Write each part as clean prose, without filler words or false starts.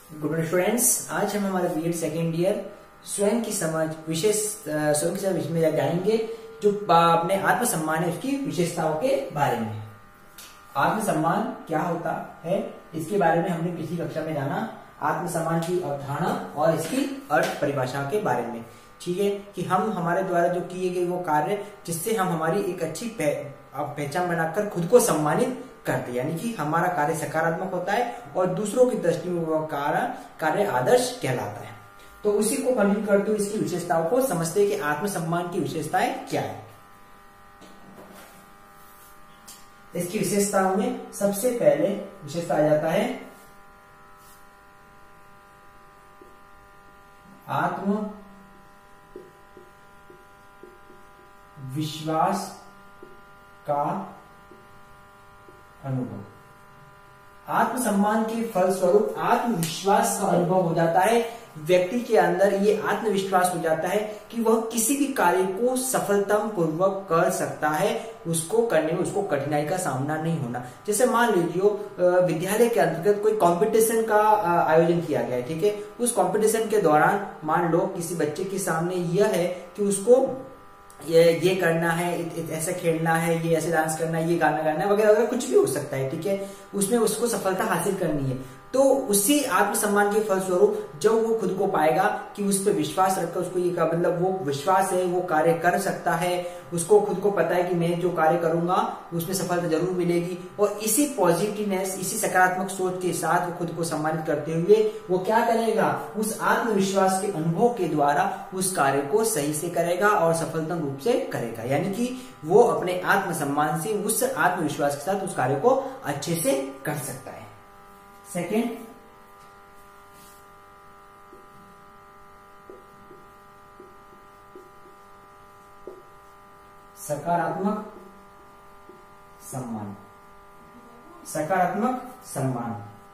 Good morning students. आज हम हमारे बीएड सेकेंड ईयर स्वयं की समझ विषय में जानेंगे जो अपने आत्मसम्मान है उसकी विशेषताओं के बारे में। आत्मसम्मान क्या होता है इसके बारे में हमने पिछली कक्षा में जाना। आत्मसम्मान की अवधारणा और इसकी अर्थ परिभाषा के बारे में, ठीक है, कि हम हमारे द्वारा जो किए गए वो कार्य जिससे हम हमारी एक अच्छी पहचान बनाकर खुद को सम्मानित करते, यानी कि हमारा कार्य सकारात्मक होता है और दूसरों की दृष्टि में वह कार्य आदर्श कहलाता है। तो उसी को कंटिन्यू करते हुए इसकी विशेषताओं को समझते हैं कि आत्मसम्मान की विशेषताएं क्या है। इसकी विशेषताओं में सबसे पहले विशेषता आ जाता है आत्म विश्वास का अनुभव। आत्मसम्मान के फलस्वरूप आत्मविश्वास का अनुभव हो जाता है। व्यक्ति के अंदर ये आत्मविश्वास हो जाता है कि वह किसी भी कार्य को सफलतापूर्वक कर सकता है, उसको करने में उसको कठिनाई का सामना नहीं होना। जैसे मान लीजिए विद्यालय के अंतर्गत कोई कंपटीशन का आयोजन किया गया है, ठीक है। उस कंपटीशन के दौरान मान लो किसी बच्चे के सामने यह है कि उसको ये करना है, ऐसे खेलना है, ये ऐसे डांस करना है, ये गाना गाना है, वगैरह वगैरह कुछ भी हो सकता है, ठीक है। उसमें उसको सफलता हासिल करनी है। तो उसी आत्मसम्मान के फलस्वरूप जब वो खुद को पाएगा कि उस पर विश्वास रखकर उसको ये मतलब वो विश्वास है, वो कार्य कर सकता है, उसको खुद को पता है कि मैं जो कार्य करूंगा उसमें सफलता जरूर मिलेगी, और इसी पॉजिटिवनेस, इसी सकारात्मक सोच के साथ वो खुद को सम्मानित करते हुए वो क्या करेगा, उस आत्मविश्वास के अनुभव के द्वारा उस कार्य को सही से करेगा और सफलता रूप से करेगा। यानी कि वो अपने आत्मसम्मान से, उस आत्मविश्वास के साथ उस कार्य को अच्छे से कर सकता है। सेकेंड, सकारात्मक सम्मान। सकारात्मक सम्मान,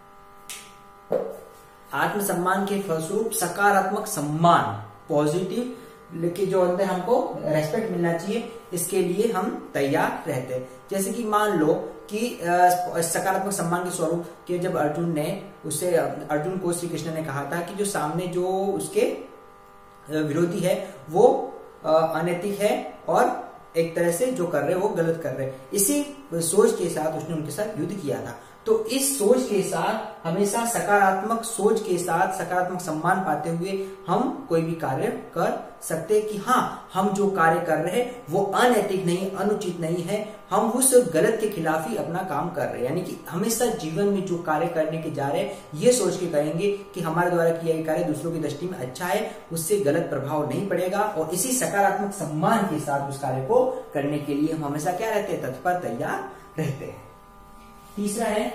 आत्मसम्मान के फलस्वरूप सकारात्मक सम्मान, पॉजिटिव लेकिन जो अंदर हमको रेस्पेक्ट मिलना चाहिए, इसके लिए हम तैयार रहते हैं। जैसे कि मान लो कि सकारात्मक सम्मान के स्वरूप कि जब अर्जुन को श्री कृष्ण ने कहा था कि जो सामने जो उसके विरोधी है वो अनैतिक है और एक तरह से जो कर रहे वो गलत कर रहे, इसी सोच के साथ उसने उनके साथ युद्ध किया था। तो इस सोच के साथ, हमेशा सकारात्मक सोच के साथ, सकारात्मक सम्मान पाते हुए हम कोई भी कार्य कर सकते हैं कि हाँ, हम जो कार्य कर रहे हैं वो अनैतिक नहीं, अनुचित नहीं है, हम उस गलत के खिलाफ ही अपना काम कर रहे हैं। यानी कि हमेशा जीवन में जो कार्य करने के जा रहे हैं ये सोच के करेंगे कि हमारे द्वारा किया गया कार्य दूसरों की दृष्टि में अच्छा है, उससे गलत प्रभाव नहीं पड़ेगा, और इसी सकारात्मक सम्मान के साथ उस कार्य को करने के लिए हम हमेशा क्या रहते हैं, तत्पर, तैयार रहते हैं। तीसरा है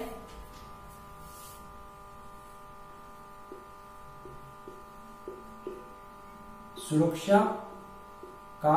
सुरक्षा का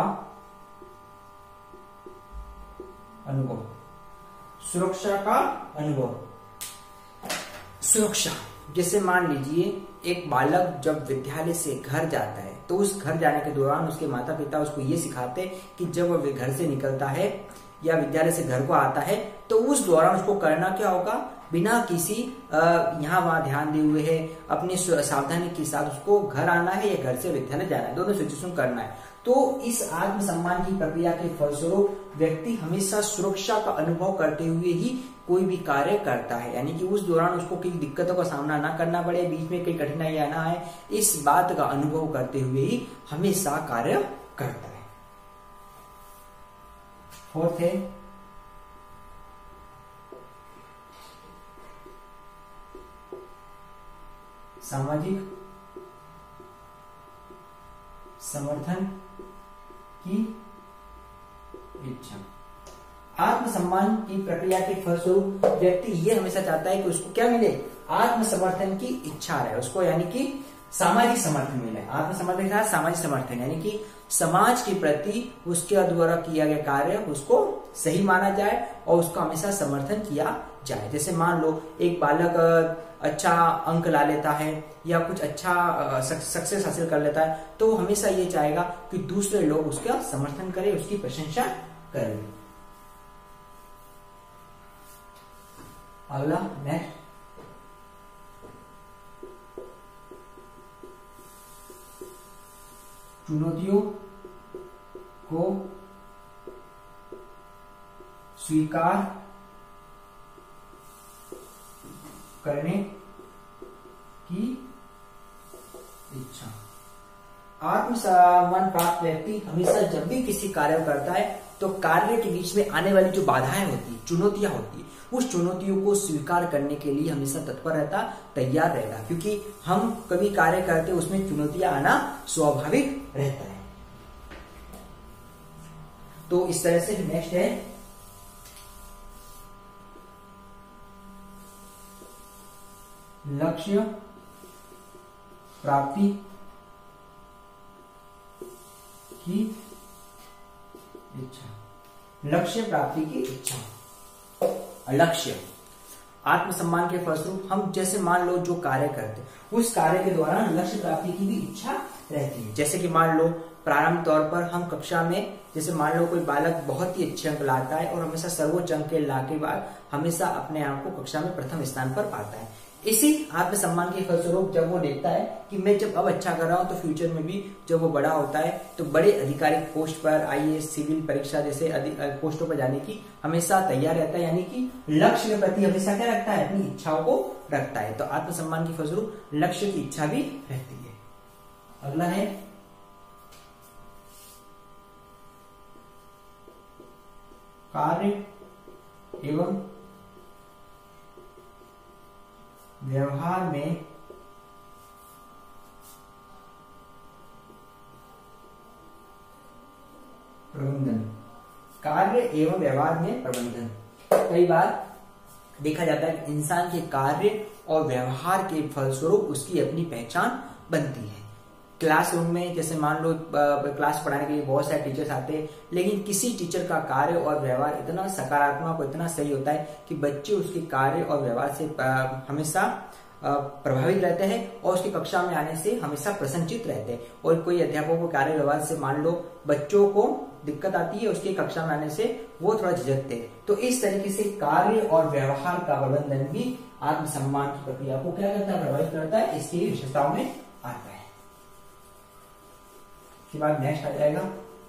अनुभव। सुरक्षा का अनुभव, सुरक्षा, जैसे मान लीजिए एक बालक जब विद्यालय से घर जाता है तो उस घर जाने के दौरान उसके माता पिता उसको ये सिखाते हैं कि जब वह घर से निकलता है या विद्यालय से घर को आता है तो उस दौरान उसको करना क्या होगा, बिना किसी यहाँ वहां ध्यान दिए हुए है, अपनी सावधानी के साथ उसको घर आना है या घर से विद्यालय जाना है, दोनों सिचुएशन करना है। तो इस आत्मसम्मान की प्रक्रिया के फलस्वरूप व्यक्ति हमेशा सुरक्षा का अनुभव करते हुए ही कोई भी कार्य करता है। यानी कि उस दौरान उसको कई दिक्कतों का सामना ना करना पड़े, बीच में कई कठिनाइयां ना आए, इस बात का अनुभव करते हुए ही हमेशा कार्य करता है। फोर्थ है सामाजिक समर्थन की इच्छा। आत्मसम्मान की प्रक्रिया के फलस्वरूप व्यक्ति ये हमेशा चाहता है कि उसको क्या मिले, आत्मसमर्थन की इच्छा रहे उसको, यानी कि सामाजिक समर्थन मिले। आत्मसमर्थन के साथ सामाजिक समर्थन, यानी कि समाज के प्रति उसके द्वारा किया गया कार्य उसको सही माना जाए और उसका हमेशा समर्थन किया जाए। जैसे मान लो एक बालक अच्छा अंक ला लेता है या कुछ अच्छा सक्सेस हासिल कर लेता है, तो हमेशा ये चाहेगा कि दूसरे लोग उसका समर्थन करें, उसकी प्रशंसा करें। अगला नेक्स्ट चुनौतियों को स्वीकार करने की इच्छा। आत्मसम्मान प्राप्त व्यक्ति हमेशा जब भी किसी कार्य को करता है तो कार्य के बीच में आने वाली जो बाधाएं होती, चुनौतियां होती, उस चुनौतियों को स्वीकार करने के लिए हमेशा तत्पर रहता, तैयार रहेगा, क्योंकि हम कभी कार्य करते उसमें चुनौतियां आना स्वाभाविक रहता है। तो इस तरह से नेक्स्ट है लक्ष्य प्राप्ति की इच्छा। लक्ष्य प्राप्ति की इच्छा। लक्ष्य आत्मसम्मान के फलस्वरूप हम जैसे मान लो जो कार्य करते उस कार्य के दौरान लक्ष्य प्राप्ति की भी इच्छा रहती है। जैसे कि मान लो प्रारंभ तौर पर हम कक्षा में, जैसे मान लो कोई बालक बहुत ही अच्छे अंक लाता है और हमेशा सर्वोच्च अंक के ला के बाद हमेशा अपने आप को कक्षा में प्रथम स्थान पर पाता है। इसी आत्मसम्मान के फलस्वरूप जब वो देखता है कि मैं जब अब अच्छा कर रहा हूं तो फ्यूचर में भी जब वो बड़ा होता है तो बड़े आधिकारिक पोस्ट पर, आईएएस, सिविल परीक्षा जैसे पोस्टों पर जाने की हमेशा तैयार रहता है, यानी कि लक्ष्य के प्रति हमेशा क्या रखता है, अपनी इच्छाओं को रखता है। तो आत्मसम्मान के फलस्वरूप लक्ष्य की इच्छा भी रहती है। अगला है कार्य एवं व्यवहार में प्रबंधन। कार्य एवं व्यवहार में प्रबंधन। कई बार देखा जाता है कि इंसान के कार्य और व्यवहार के फलस्वरूप उसकी अपनी पहचान बनती है। क्लासरूम में जैसे मान लो क्लास पढ़ाने के लिए बहुत सारे टीचर्स आते हैं, लेकिन किसी टीचर का कार्य और व्यवहार इतना सकारात्मक और इतना सही होता है कि बच्चे उसके कार्य और व्यवहार से हमेशा प्रभावित रहते हैं और उसकी कक्षा में आने से हमेशा प्रसन्नचित रहते हैं। और कोई अध्यापकों को कार्य व्यवहार से मान लो बच्चों को दिक्कत आती है, उसकी कक्षा में आने से वो थोड़ा झिझकते हैं। तो इस तरीके से कार्य और व्यवहार का प्रबंधन भी आत्मसम्मान की प्रक्रिया को क्या करता है, प्रभावित करता है, इसकी विशेषताओं में आता है। उसके बाद नेक्स्ट आ जाएगा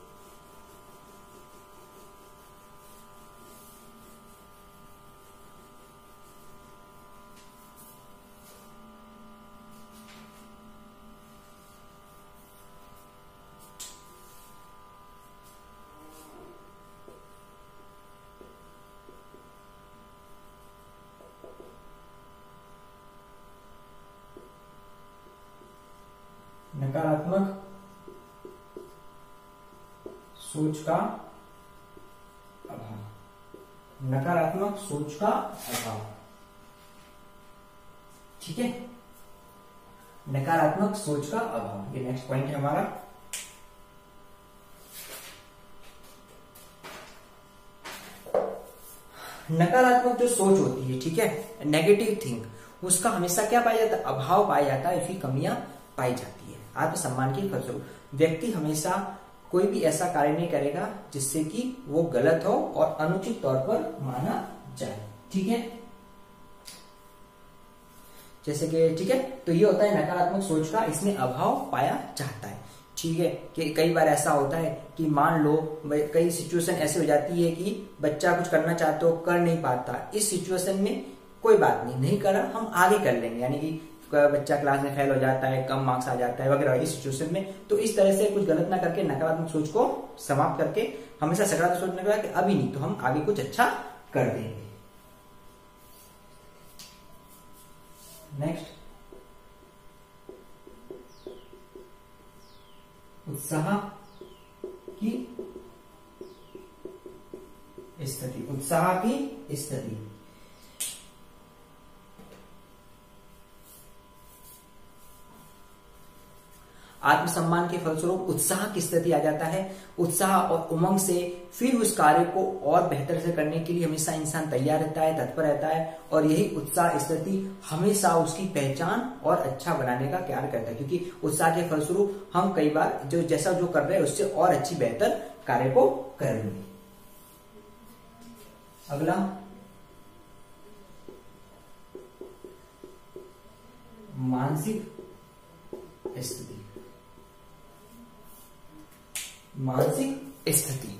नकारात्मक सोच का अभाव। नकारात्मक सोच का अभाव, ठीक है, नकारात्मक सोच का अभाव, ये नेक्स्ट पॉइंट है हमारा। नकारात्मक जो सोच होती है, ठीक है, नेगेटिव थिंक, उसका हमेशा क्या पाया जाता है, अभाव पाया जाता है, उसकी कमियां पाई जाती है। आत्मसम्मान के फलस्वरूप व्यक्ति हमेशा कोई भी ऐसा कार्य नहीं करेगा जिससे कि वो गलत हो और अनुचित तौर पर माना जाए, ठीक है, जैसे कि, ठीक है, तो ये होता है नकारात्मक सोच का, इसमें अभाव पाया जाता है, ठीक है। कि कई बार ऐसा होता है कि मान लो कई सिचुएशन ऐसे हो जाती है कि बच्चा कुछ करना चाहता हो, कर नहीं पाता, इस सिचुएशन में कोई बात नहीं करा, हम आगे कर लेंगे, यानी कि बच्चा क्लास में फेल हो जाता है, कम मार्क्स आ जाता है वगैरह, इस सिचुएशन में। तो इस तरह से कुछ गलत ना करके नकारात्मक सोच को समाप्त करके हमेशा सकारात्मक सोचने का कि अभी नहीं तो हम आगे कुछ अच्छा कर देंगे। नेक्स्ट, उत्साह की स्थिति। उत्साह की स्थिति आत्मसम्मान के फलस्वरूप उत्साह की स्थिति आ जाता है। उत्साह और उमंग से फिर उस कार्य को और बेहतर से करने के लिए हमेशा इंसान तैयार रहता है, तत्पर रहता है, और यही उत्साह स्थिति हमेशा उसकी पहचान और अच्छा बनाने का कार्य करता है, क्योंकि उत्साह के फलस्वरूप हम कई बार जो कर रहे हैं उससे और अच्छी बेहतर कार्य को करेंगे। अगला, मानसिक स्थिति। मानसिक स्थिति।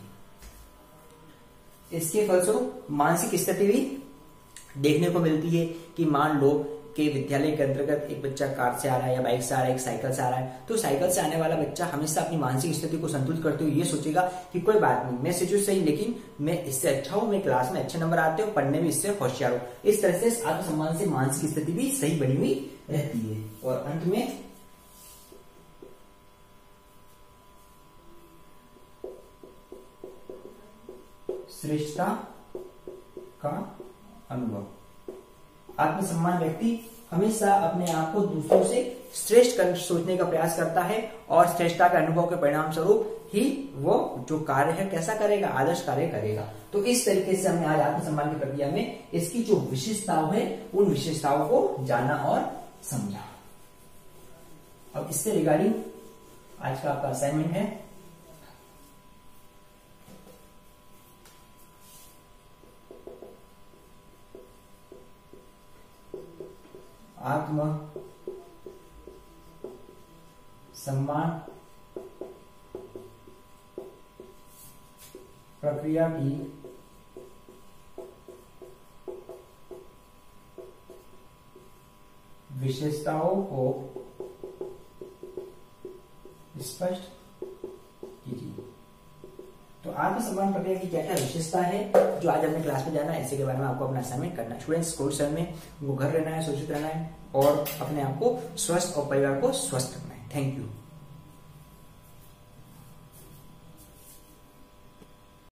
इसके फलस्वरूप मानसिक स्थिति भी देखने को मिलती है कि मान लो कि विद्यालय के अंतर्गत एक बच्चा कार से आ रहा है या बाइक से आ रहा है, एक साइकिल से आ रहा है, तो साइकिल से आने वाला बच्चा हमेशा अपनी मानसिक स्थिति को संतुलित करते हुए ये सोचेगा कि कोई बात नहीं, मैं सिचुएशन सही, लेकिन मैं इससे अच्छा हूं, मैं क्लास में अच्छे नंबर आते हो, पढ़ने में इससे होशियार हूं। इस तरह से आत्मसम्मान से मानसिक स्थिति भी सही बनी हुई रहती है। और अंत में श्रेष्ठता का अनुभव। आत्मसम्मान व्यक्ति हमेशा अपने आप को दूसरों से श्रेष्ठ सोचने का प्रयास करता है और श्रेष्ठता के अनुभव के परिणाम स्वरूप ही वो जो कार्य है कैसा करेगा, आदर्श कार्य करेगा। तो इस तरीके से हमने आज आत्मसम्मान की प्रक्रिया में इसकी जो विशेषताओं है उन विशेषताओं को जाना और समझा। अब इससे रिगार्डिंग आज का आपका असाइनमेंट है, आत्म सम्मान प्रक्रिया की विशेषताओं को स्पष्ट कीजिए। तो आत्मसम्मान प्रक्रिया की क्या क्या विशेषता है जो आज हमने क्लास में जाना है, इसी के बारे में आपको अपना असाइनमेंट करना है। स्टूडेंट्स स्कूल शहर में उनको घर रहना है, सुरक्षित रहना है और अपने आप को स्वस्थ और परिवार को स्वस्थ रखना है। Thank you.